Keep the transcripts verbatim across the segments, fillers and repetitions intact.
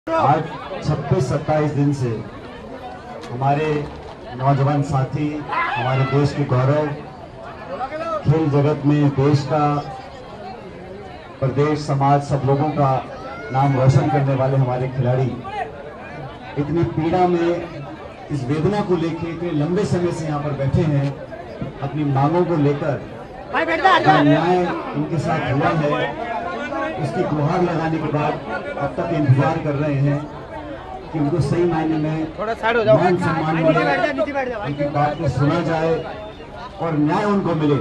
आज छब्बीस सत्ताईस दिन से हमारे नौजवान साथी, हमारे देश के गौरव, खेल जगत में देश का, प्रदेश, समाज, सब लोगों का नाम रोशन करने वाले हमारे खिलाड़ी इतनी पीड़ा में, इस वेदना को लेकर इतने लंबे समय से यहाँ पर बैठे हैं। अपनी मांगों को लेकर जो न्याय इनके साथ हुआ है उसकी गुहार लगाने के बाद अब तक इंतजार कर रहे हैं कि उनको सही मायने में मान सम्मान मिले, उनकी बात को सुना जाए और न्याय उनको मिले।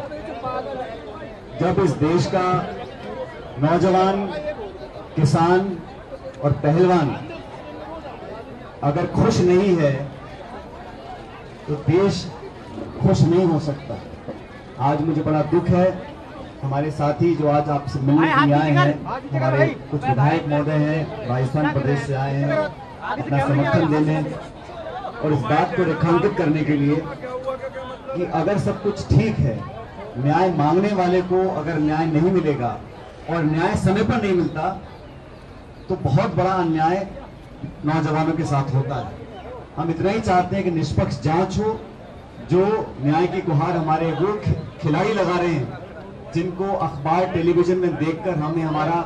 जब इस देश का नौजवान, किसान और पहलवान अगर खुश नहीं है तो देश खुश नहीं हो सकता। आज मुझे बड़ा दुख है, हमारे साथी जो आज आपसे मिलने के लिए आए हैं, हमारे कुछ विधायक महोदय हैं, राजस्थान प्रदेश से आए हैं अपना समर्थन देने और इस बात को रेखांकित करने के लिए कि अगर सब कुछ ठीक है, न्याय मांगने वाले को अगर न्याय नहीं मिलेगा और न्याय समय पर नहीं मिलता तो बहुत बड़ा अन्याय नौजवानों के साथ होता है। हम इतना ही चाहते हैं कि निष्पक्ष जांच हो। जो न्याय की गुहार हमारे वो खिलाड़ी लगा रहे हैं जिनको अखबार, टेलीविजन में देखकर हमें हमारा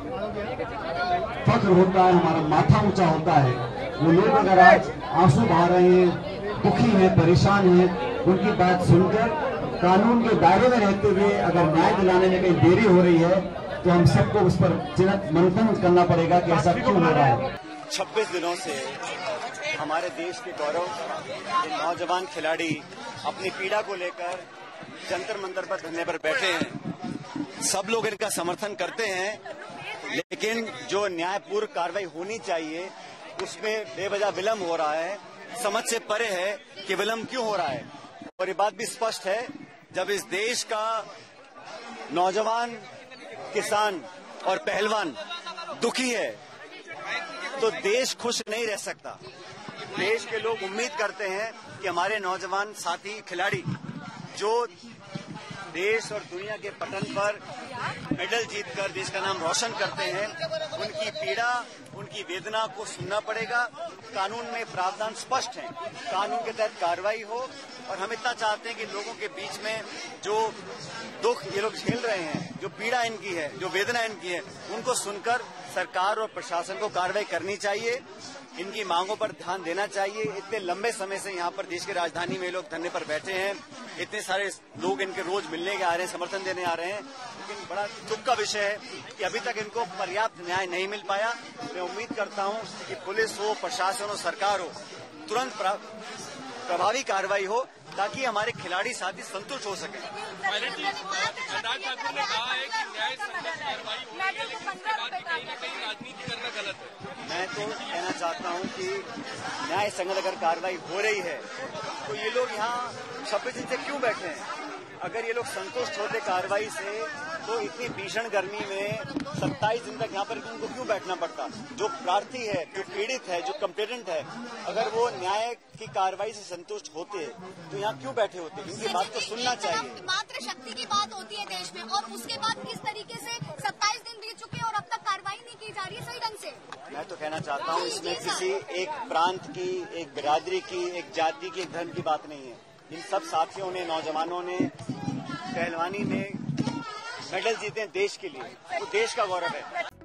फख्र होता है, हमारा माथा ऊंचा होता है, वो लोग अगर आज आंसू बहा रहे हैं, दुखी हैं, परेशान हैं, उनकी बात सुनकर कानून के दायरे में रहते हुए अगर न्याय दिलाने में कहीं देरी हो रही है तो हम सबको उस पर मंथन करना पड़ेगा कि ऐसा क्यों हो रहा है। छब्बीस दिनों से हमारे देश के गौरव नौजवान खिलाड़ी अपनी पीड़ा को लेकर जंतर मंतर पर धरने पर बैठे हैं। सब लोग इनका समर्थन करते हैं, लेकिन जो न्यायपूर्ण कार्रवाई होनी चाहिए उसमें बेवजह विलंब हो रहा है। समझ से परे है कि विलंब क्यों हो रहा है। और ये बात भी स्पष्ट है, जब इस देश का नौजवान, किसान और पहलवान दुखी है तो देश खुश नहीं रह सकता। देश के लोग उम्मीद करते हैं कि हमारे नौजवान साथी खिलाड़ी जो देश और दुनिया के पटल पर मेडल जीतकर देश का नाम रोशन करते हैं, उनकी पीड़ा, उनकी वेदना को सुनना पड़ेगा। कानून में प्रावधान स्पष्ट है, कानून के तहत कार्रवाई हो। और हम इतना चाहते हैं कि लोगों के बीच में जो दुख ये लोग झेल रहे हैं, जो पीड़ा इनकी है, जो वेदना इनकी है, उनको सुनकर सरकार और प्रशासन को कार्रवाई करनी चाहिए। इनकी मांगों पर ध्यान देना चाहिए। इतने लंबे समय से यहाँ पर देश की राजधानी में लोग धरने पर बैठे हैं, इतने सारे लोग इनके रोज मिलने के आ रहे हैं, समर्थन देने आ रहे हैं, लेकिन बड़ा दुख का विषय है कि अभी तक इनको पर्याप्त न्याय नहीं मिल पाया। मैं उम्मीद करता हूँ कि पुलिस हो, प्रशासन हो, सरकार हो, तुरंत प्रभावी कार्रवाई हो ताकि हमारे खिलाड़ी साथी संतुष्ट हो सके। राजनीति करना गलत है। मैं तो कहना चाहता हूं कि न्याय संगत अगर कार्रवाई हो रही है तो ये लोग यहाँ छब्बीस दिन से क्यों बैठे हैं? अगर ये लोग संतुष्ट होते कार्रवाई से तो इतनी भीषण गर्मी में सत्ताईस दिन तक यहाँ पर उनको क्यों बैठना पड़ता? जो प्रार्थी है, जो पीड़ित है, जो कंप्लेनेंट है, अगर वो न्याय की कार्रवाई से संतुष्ट होते तो यहाँ क्यों बैठे होते? इनकी बात को सुनना चाहिए। मात्र शक्ति की बात होती है देश में, और उसके बाद किस तरीके से सत्ताईस दिन बीत चुके और अब तक कार्रवाई नहीं की जा रही है सही ढंग से। मैं तो कहना चाहता हूँ इसमें किसी एक प्रांत की, एक बिरादरी की, एक जाति की, एक धर्म की बात नहीं है। इन सब साथियों ने, नौजवानों ने, पहलवानी ने मेडल जीते हैं देश के लिए, वो देश का गौरव है।